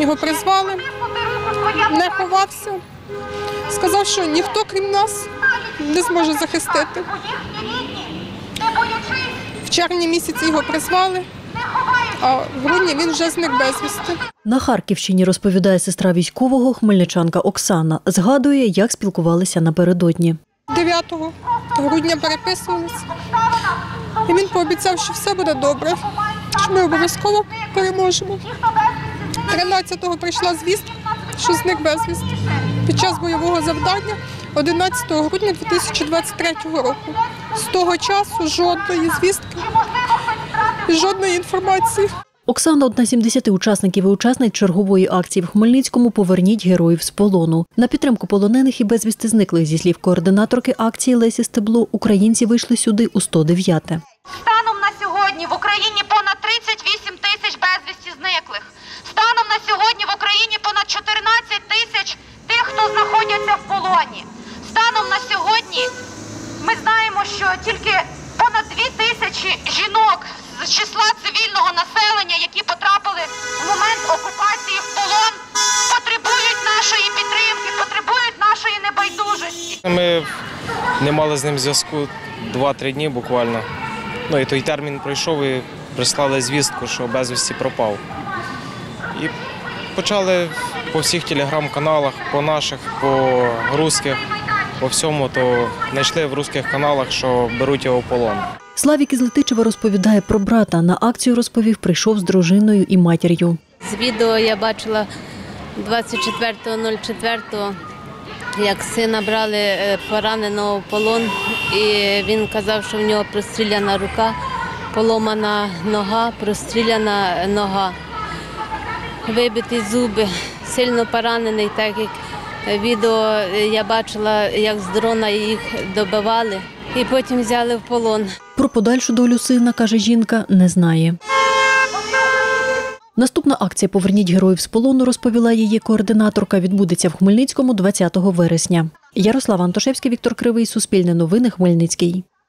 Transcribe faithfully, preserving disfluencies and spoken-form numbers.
Його призвали, не ховався. Сказав, що ніхто, крім нас, не зможе захистити. В червні місяці його призвали, а в грудні він вже зник безвісти. На Харківщині, розповідає сестра військового, хмельничанка Оксана. Згадує, як спілкувалися напередодні. дев'ятого грудня переписувалися. І він пообіцяв, що все буде добре, що ми обов'язково переможемо. тринадцятого прийшла звістка, що зник безвісти під час бойового завдання одинадцятого грудня дві тисячі двадцять третього року. З того часу жодної звістки, жодної інформації. Оксана – одна з сімдесяти учасників і учасниць чергової акції в Хмельницькому «Поверніть героїв з полону». На підтримку полонених і безвісти зниклих, зі слів координаторки акції Лесі Стебло, українці вийшли сюди у сто дев'яте. Станом на сьогодні в Україні понад тридцять вісім тисяч безвісті зниклих. Станом на сьогодні в Україні понад чотирнадцять тисяч тих, хто знаходяться в полоні. Станом на сьогодні ми знаємо, що тільки понад дві тисячі жінок з числа цивільного населення, які потрапили в момент окупації в полон, потребують нашої підтримки, потребують нашої небайдужості. Ми не мали з ним зв'язку два-три дні буквально. Ну і той термін пройшов і прислали звістку, що безвісті пропав. І почали по всіх телеграм-каналах, по наших, по русських, по всьому, то знайшли в русських каналах, що беруть його в полон. Славік із Летичева розповідає про брата. На акцію, розповів, прийшов з дружиною і матір'ю. З відео я бачила двадцять четвертого четвертого, як сина брали пораненого в полон, і він казав, що в нього простріляна рука, поломана нога, простріляна нога, вибиті зуби, сильно поранений, так як відео я бачила, як з дрона їх добивали і потім взяли в полон. Про подальшу долю сина, каже жінка, не знає. Наступна акція «Поверніть героїв з полону», розповіла її координаторка, відбудеться в Хмельницькому двадцятого вересня. Ярослава Антошевська, Віктор Кривий, Суспільне новини, Хмельницький.